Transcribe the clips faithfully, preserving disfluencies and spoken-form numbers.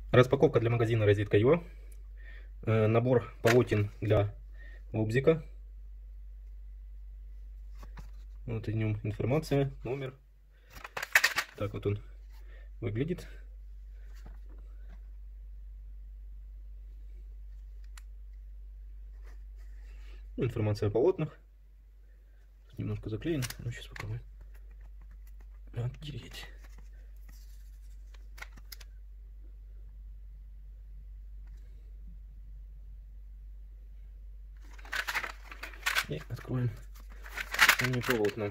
Распаковка для магазина Розетка точка ю а. Набор полотен для лобзика. Вот о нем информация, номер. Так вот он выглядит. Информация о полотнах. Тут немножко заклеен. Ну, сейчас попробуем оттереть. И откроем сами полотна.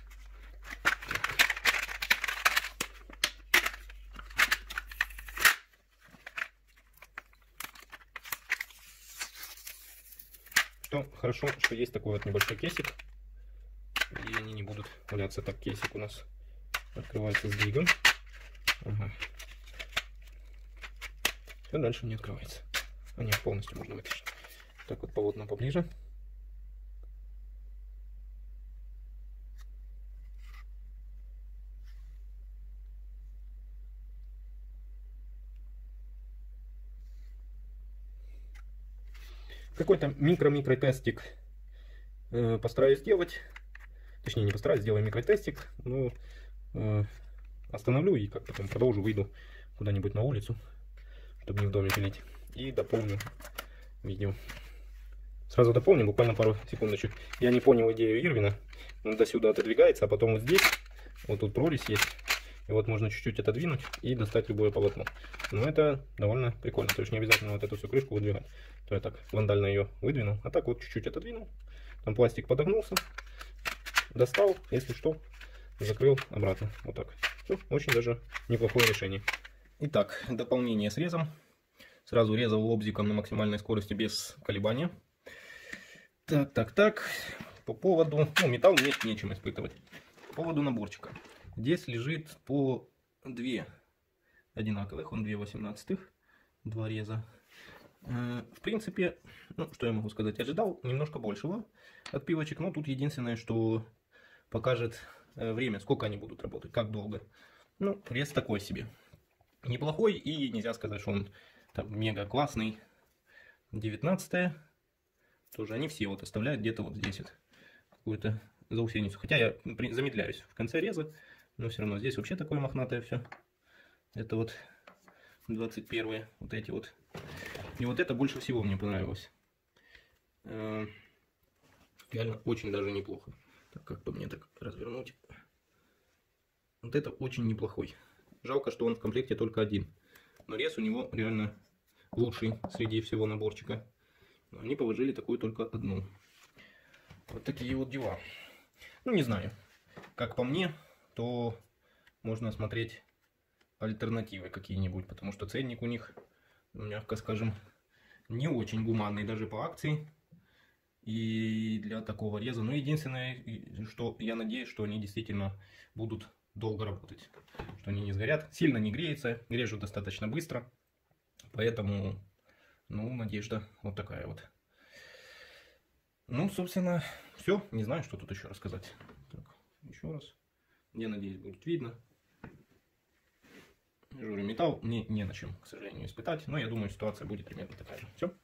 Что хорошо, что есть такой вот небольшой кейсик, и они не будут валяться. Так, кейсик у нас открывается сдвигом. Ага. Все, дальше не открывается. А нет, полностью можно вытащить. Так вот, полотна поближе. Какой-то микро-микро тестик э, постараюсь сделать. Точнее, не постараюсь, сделаю микротестик. Но э, остановлю и как потом продолжу, выйду куда-нибудь на улицу, чтобы не в доме пилить. И дополню видео. Сразу дополню, буквально пару секундочек. Я не понял идею Ирвина. Он до сюда отодвигается, а потом вот здесь, вот тут прорезь есть. И вот можно чуть-чуть отодвинуть и достать любое полотно. Но это довольно прикольно. То есть не обязательно вот эту всю крышку выдвигать. То я так вандально ее выдвинул. А так вот чуть-чуть отодвинул. Там пластик подогнулся. Достал, если что, закрыл обратно. Вот так. Все, очень даже неплохое решение. Итак, дополнение срезом. Сразу резал лобзиком на максимальной скорости без колебания. Так, так, так. По поводу... Ну, металл мне нечем испытывать. По поводу наборчика. Здесь лежит по две одинаковых. Он две восемнадцатых. Два реза. В принципе, ну, что я могу сказать? Ожидал немножко большего от пилочек. Но тут единственное, что покажет время, сколько они будут работать, как долго. Ну, рез такой себе. Неплохой, и нельзя сказать, что он там мега классный. девятнадцатая. Тоже они все вот оставляют где-то вот здесь вот какую-то заусеницу. Хотя я замедляюсь в конце реза, но все равно здесь вообще такое мохнатое все. Это вот двадцать первые, вот эти вот. И вот это больше всего мне понравилось. Реально очень даже неплохо. Так, как бы мне так развернуть. Вот это очень неплохой. Жалко, что он в комплекте только один. Но рез у него реально лучший среди всего наборчика. Но они положили такую только одну. Вот такие вот дела. Ну, не знаю. Как по мне, то можно смотреть альтернативы какие-нибудь. Потому что ценник у них, мягко скажем, не очень гуманный даже по акции. И для такого реза. Но единственное, что я надеюсь, что они действительно будут долго работать. Что они не сгорят. Сильно не греется. Режут достаточно быстро. Поэтому, ну, надежда вот такая вот. Ну, собственно, все. Не знаю, что тут еще рассказать. Так, еще раз. Я надеюсь, будет видно. Жюри металл мне не на чем, к сожалению, испытать. Но я думаю, ситуация будет примерно такая же. Все.